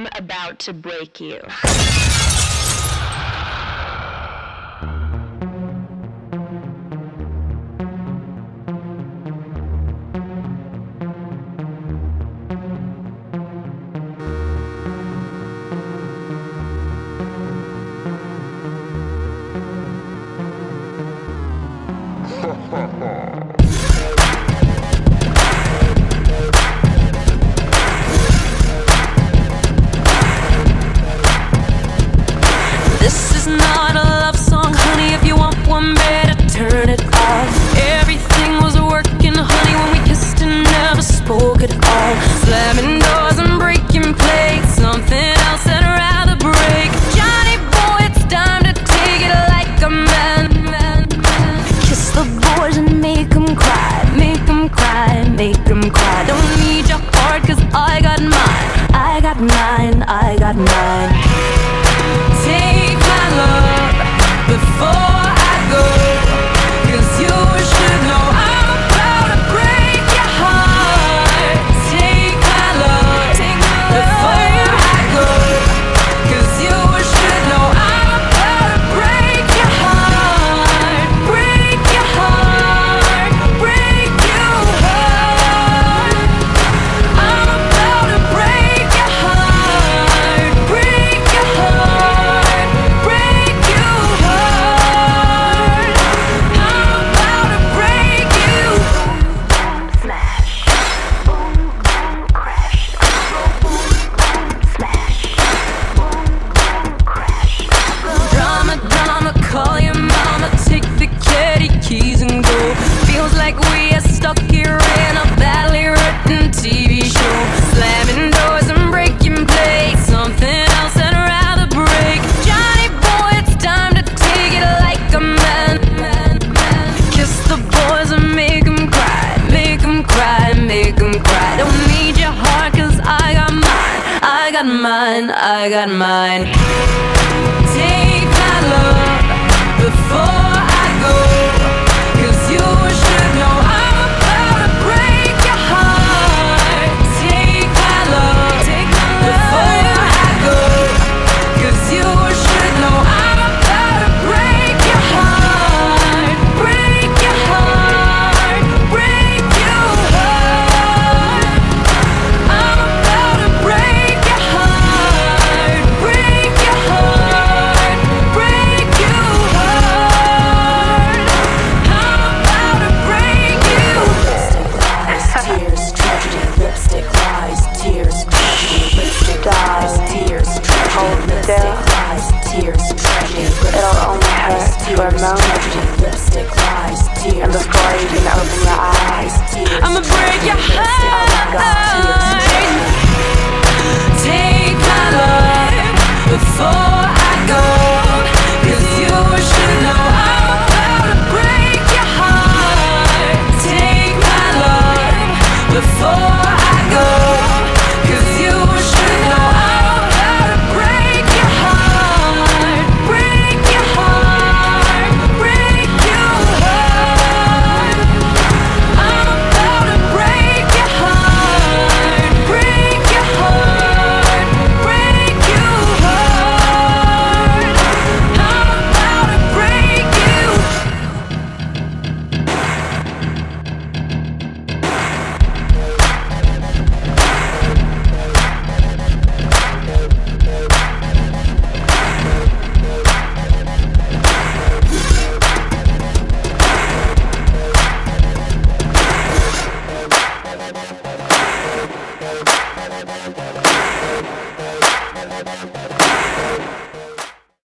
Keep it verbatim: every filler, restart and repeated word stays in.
I'm about to break you. This is not a love song, honey. If you want one, better turn it off. Everything was working, honey, when we kissed and never spoke at all. Slamming doors and breaking plates, something else I'd rather break. Johnny boy, it's time to take it like a man. Kiss the boys and make them cry, make them cry, make them cry. Don't need your heart, cause I got mine, I got mine, I got mine. Take my love before I go, cause you should know I'm about to break your heart. Take my love before I go, cause you should know I'm about to break your heart. Break your heart, break your heart. I'm about to break your heart, break your heart, break your heart. I'm about to break you. Smash, boom, boom, crash. Boom, boom, smash, boom, boom, crash. Drama, drama, call your mama, take the caddy keys and go. Feels like we are stuck here in a badly written T V show. Slamming doors and breaking plates, something else I'd rather break. Johnny boy, it's time to take it like a man. Kiss the boys and make them cry, make them cry, make them cry. Don't need your heart, cause I got mine, I got mine, I got mine. Take my love before I go, cause you should know I'm about to break your heart. Take my love before I go, cause you should know I'm about to break your heart. Break your heart, break your heart. I'm about to break your heart. Break your heart, break your heart. I'm about to break you. Lipstick lies, tears, tragedy. Lipstick lies, tears, tragedy. Lipstick lies, tears, tragedy. It'll only hurt for a moment, Lipstick lies, tears, and before you can open your eyes, I'ma break your heart.